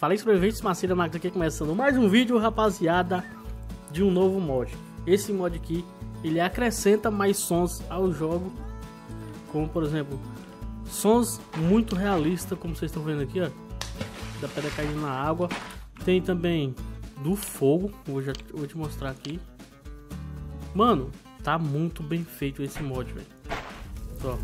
Falei sobreviventes, Macira Max aqui, começando mais um vídeo, rapaziada, de um novo mod. Esse mod aqui, ele acrescenta mais sons ao jogo, como por exemplo, sons muito realistas, como vocês estão vendo aqui, ó, da pedra caindo na água. Tem também do fogo, vou te mostrar aqui. Mano, tá muito bem feito esse mod, velho. Ó.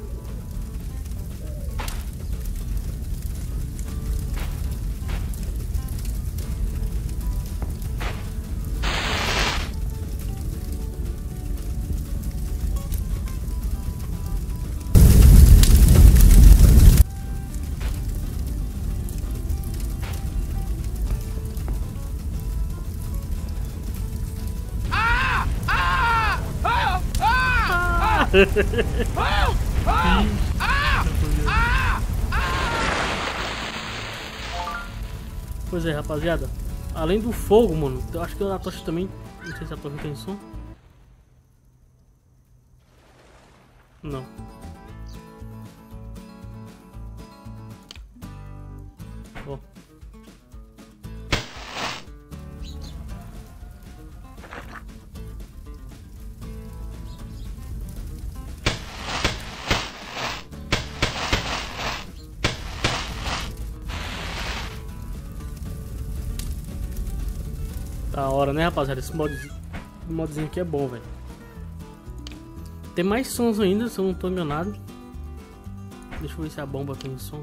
Pois é, rapaziada, além do fogo, mano, eu acho que a tocha também, não sei se a tocha tem som. Não. Ó. Da hora, né, rapaziada? Esse modzinho aqui é bom, velho. Tem mais sons ainda, se eu não tô enganado. Deixa eu ver se a bomba tem som.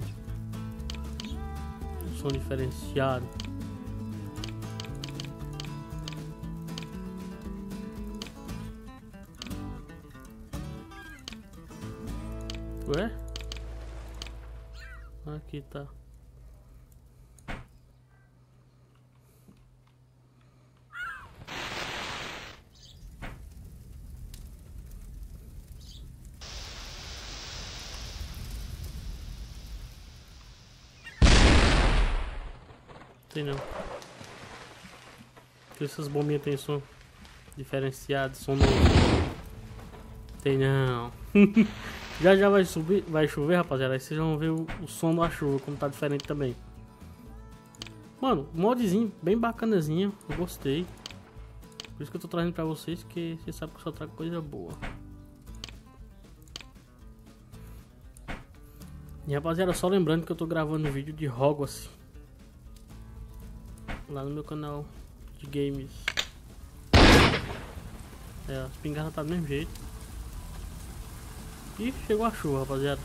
Um som diferenciado. Ué? Aqui tá. Tem não. Essas bombinhas tem som diferenciado, som novo. Tem não. já vai chover, rapaziada. Aí vocês vão ver o som da chuva, como tá diferente também. Mano, modzinho bem bacanazinho. Eu gostei. Por isso que eu tô trazendo pra vocês, que vocês sabem que eu só trago coisa boa. E rapaziada, só lembrando que eu tô gravando um vídeo de Hogwarts lá no meu canal de games. É, a espingarda tá do mesmo jeito. E chegou a chuva, rapaziada.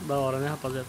Da hora, né, rapaziada?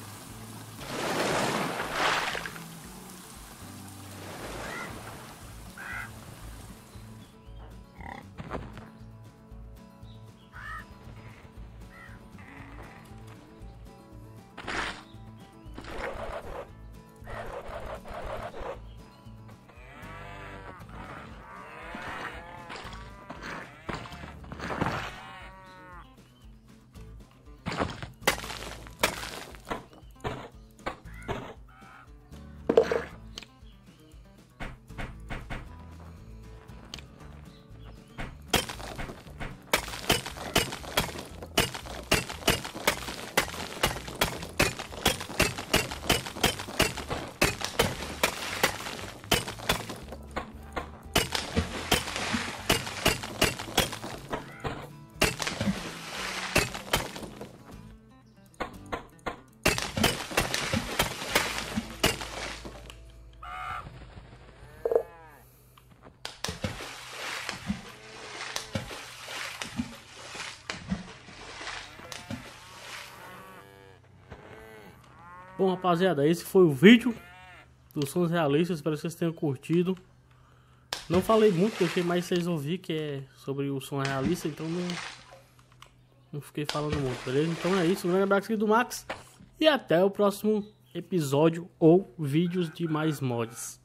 Bom, rapaziada, esse foi o vídeo dos sons realistas. Espero que vocês tenham curtido. Não falei muito, deixei mais vocês ouvir, que é sobre o som realista, então não fiquei falando muito, beleza? Então é isso, um grande abraço aqui do Max e até o próximo episódio ou vídeos de mais mods.